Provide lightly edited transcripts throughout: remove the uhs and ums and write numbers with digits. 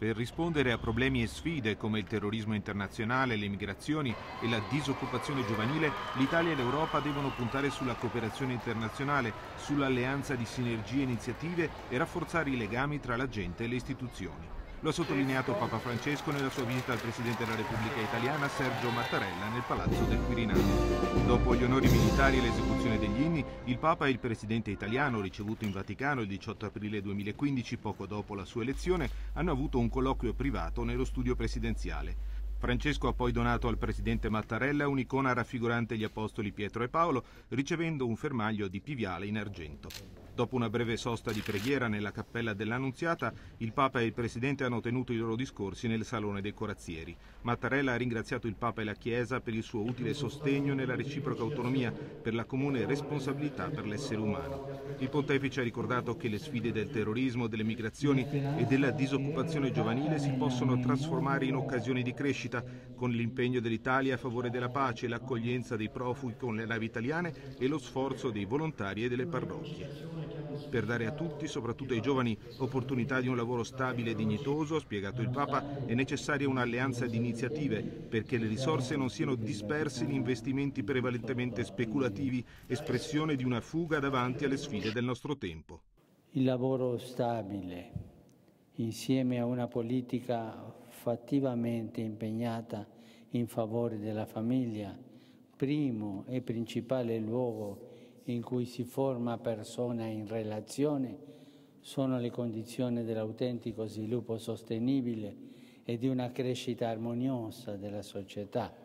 Per rispondere a problemi e sfide come il terrorismo internazionale, le migrazioni e la disoccupazione giovanile, l'Italia e l'Europa devono puntare sulla cooperazione internazionale, sull'alleanza di sinergie e iniziative e rafforzare i legami tra la gente e le istituzioni. Lo ha sottolineato Papa Francesco nella sua visita al Presidente della Repubblica Italiana Sergio Mattarella nel Palazzo del Quirinale. Dopo gli onori militari e l'esecuzione degli inni, il Papa e il Presidente italiano, ricevuto in Vaticano il 18 aprile 2015, poco dopo la sua elezione, hanno avuto un colloquio privato nello studio presidenziale. Francesco ha poi donato al Presidente Mattarella un'icona raffigurante gli Apostoli Pietro e Paolo, ricevendo un fermaglio di Piviale in argento. Dopo una breve sosta di preghiera nella cappella dell'Annunziata, il Papa e il Presidente hanno tenuto i loro discorsi nel Salone dei Corazzieri. Mattarella ha ringraziato il Papa e la Chiesa per il suo utile sostegno nella reciproca autonomia, per la comune responsabilità per l'essere umano. Il Pontefice ha ricordato che le sfide del terrorismo, delle migrazioni e della disoccupazione giovanile si possono trasformare in occasioni di crescita, con l'impegno dell'Italia a favore della pace, l'accoglienza dei profughi con le navi italiane e lo sforzo dei volontari e delle parrocchie. Per dare a tutti, soprattutto ai giovani, opportunità di un lavoro stabile e dignitoso, ha spiegato il Papa, è necessaria un'alleanza di iniziative perché le risorse non siano disperse in investimenti prevalentemente speculativi, espressione di una fuga davanti alle sfide del nostro tempo. Il lavoro stabile, insieme a una politica fattivamente impegnata in favore della famiglia, primo e principale luogo in cui si forma persona in relazione, sono le condizioni dell'autentico sviluppo sostenibile e di una crescita armoniosa della società.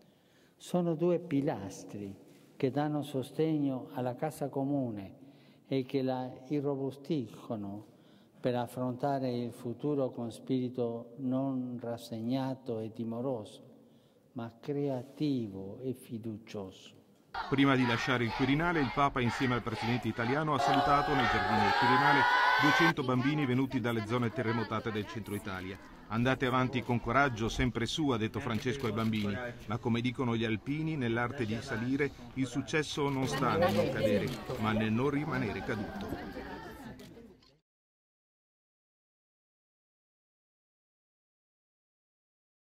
Sono due pilastri che danno sostegno alla casa comune e che la irrobustiscono per affrontare il futuro con spirito non rassegnato e timoroso, ma creativo e fiducioso. Prima di lasciare il Quirinale, il Papa, insieme al Presidente italiano, ha salutato nei giardini del Quirinale 200 bambini venuti dalle zone terremotate del centro Italia. Andate avanti con coraggio, sempre su, ha detto Francesco ai bambini, ma come dicono gli alpini, nell'arte di salire, il successo non sta nel non cadere, ma nel non rimanere caduto.